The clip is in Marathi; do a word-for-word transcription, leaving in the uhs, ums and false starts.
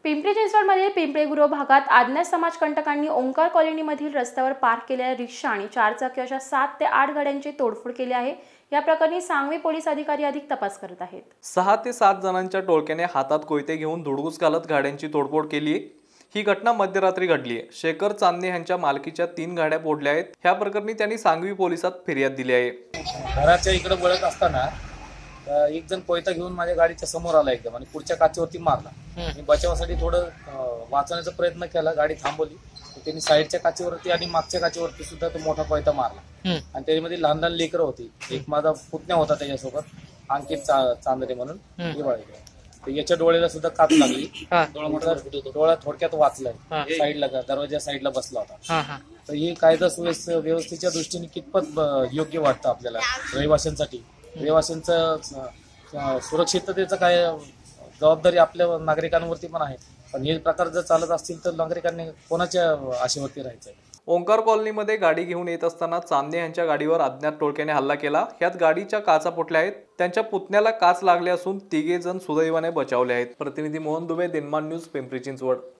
पिंपरी चिंचवडमधील पिंपळेगुरव भागात अज्ञात समाजकंटकांनी ओंकार कॉलनीमधील रस्त्यावर पार्क केलेल्या रिक्षा आणि चारचाकी अशा सात ते आठ गाड्यांची तोडफोड केली आहे। या प्रकरणी सांगवी पोलीस अधिकारी अधिक तपास करत आहेत। सहा ते सात जणांच्या टोळक्याने हातात कोयते घेऊन धुडगूस घालत गाड्यांची तोडफोड केली आहे। ही घटना मध्यरात्री घडली आहे। शेखर चांदणे यांच्या मालकीच्या तीन गाड्या पोडल्या आहेत। ह्या प्रकरणी त्यांनी सांगवी पोलिसात फिर्याद दिली आहे। घराच्या इकडे वळत असताना एक जण कोयता घेऊन माझ्या गाडीच्या समोर आला एकदम आणि पुढच्या काचेवरती मारला। मी बचावासाठी थोडं वाचवण्याचा प्रयत्न केला, गाडी थांबवली, त्यांनी साईडच्या काचेवरती आणि मागच्या काचेवरती सुद्धा तो मोठा कोयता मारला आणि त्याच्यामध्ये लहान लहान लेकरं होती। एक माझा पुतण्या होता त्याच्यासोबत, अंकित चांदणे म्हणून, याच्या डोळ्याला सुद्धा काच लागली, डोळा थोडक्यात वाचलाय, साईडला दरवाजा साईडला बसला होता। तर ही कायदा व्यवस्थेच्या दृष्टीने कितपत योग्य वाटतं आपल्याला रहिवाशांसाठी? रहिवाशांचं सुरक्षिततेचं काय जबाबदारी आपल्या नागरिकांवरती पण आहे, पण हे प्रकार जर चालत असतील तर नागरिकांनी कोणाच्या आशेवरती राहायचं? ओंकार कॉलनीमध्ये गाडी घेऊन येत असताना चांदणे यांच्या गाडीवर अज्ञात टोळक्याने हल्ला केला। यात गाडीच्या काचा फुटल्या आहेत। त्यांच्या पुतण्याला काच लागले असून तिघे जण सुदैवाने बचावले आहेत। प्रतिनिधी मोहन दुबे, दिनमान न्यूज, पिंपरी चिंचवड।